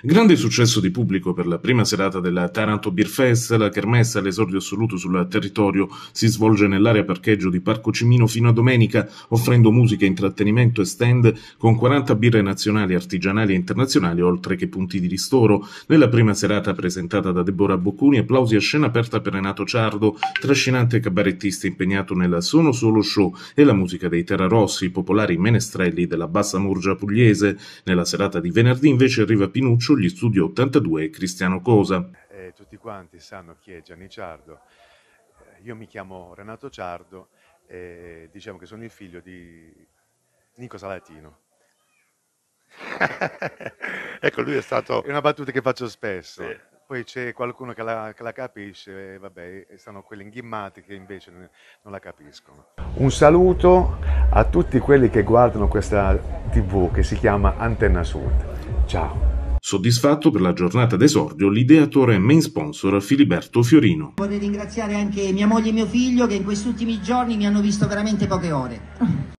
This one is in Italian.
Grande successo di pubblico per la prima serata della Taranto Beer Fest. La kermesse all'esordio assoluto sul territorio si svolge nell'area parcheggio di Parco Cimino fino a domenica, offrendo musica, intrattenimento e stand con 40 birre nazionali, artigianali e internazionali, oltre che punti di ristoro. Nella prima serata presentata da Deborah Bocconi, applausi a scena aperta per Renato Ciardo, trascinante cabarettista impegnato nel Sono Solo Show, e la musica dei Terra Rossi, popolari menestrelli della Bassa Murgia pugliese. Nella serata di venerdì invece arriva Pinuccio, gli Studio 82 e Cristiano Cosa. Tutti quanti sanno chi è Gianni Ciardo. Io mi chiamo Renato Ciardo e diciamo che sono il figlio di Nico Salatino. Ecco, lui è stato... È una battuta che faccio spesso. Sì. Poi c'è qualcuno che la capisce e vabbè, stanno quelli inghimmati che invece non la capiscono. Un saluto a tutti quelli che guardano questa TV che si chiama Antenna Sud. Ciao. Soddisfatto per la giornata d'esordio, l'ideatore e main sponsor Filiberto Fiorino. Vorrei ringraziare anche mia moglie e mio figlio che in questi ultimi giorni mi hanno visto veramente poche ore.